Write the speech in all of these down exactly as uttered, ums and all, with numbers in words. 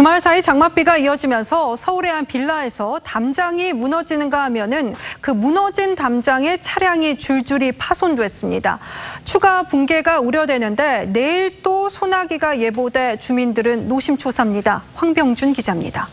주말 사이 장맛비가 이어지면서 서울의 한 빌라에서 담장이 무너지는가 하면은 그 무너진 담장에 차량이 줄줄이 파손됐습니다. 추가 붕괴가 우려되는데 내일 또 소나기가 예보돼 주민들은 노심초사입니다. 황병준 기자입니다.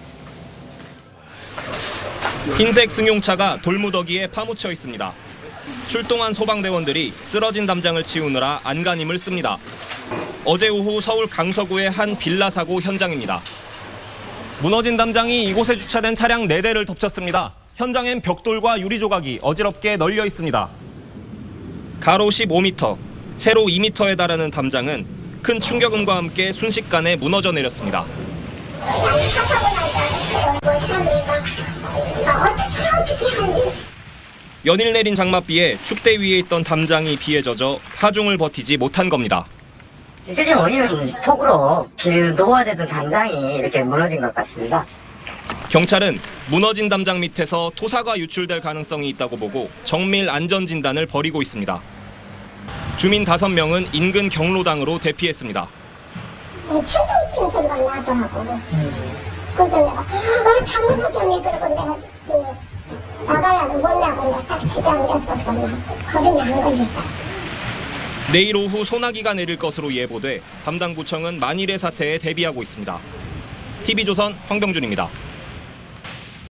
흰색 승용차가 돌무더기에 파묻혀 있습니다. 출동한 소방대원들이 쓰러진 담장을 치우느라 안간힘을 씁니다. 어제 오후 서울 강서구의 한 빌라 사고 현장입니다. 무너진 담장이 이곳에 주차된 차량 네 대를 덮쳤습니다. 현장엔 벽돌과 유리 조각이 어지럽게 널려 있습니다. 가로 십오 미터, 세로 이 미터에 달하는 담장은 큰 충격음과 함께 순식간에 무너져 내렸습니다. 연일 내린 장맛비에 축대 위에 있던 담장이 비에 젖어 하중을 버티지 못한 겁니다. 직접적인 원인은 폭우로 노화되던 담장이 이렇게 무너진 것 같습니다. 경찰은 무너진 담장 밑에서 토사가 유출될 가능성이 있다고 보고 정밀 안전 진단을 벌이고 있습니다. 주민 다섯 명은 인근 경로당으로 대피했습니다. 철도 소리가 나더라고. 그래서 내가 아, 창문 좀 그러고 내가 나가려고 못 나고 내가 딱 주저앉았었어. 걸음이 안 걸리다. 내일 오후 소나기가 내릴 것으로 예보돼 담당구청은 만일의 사태에 대비하고 있습니다. 티비조선 황병준입니다.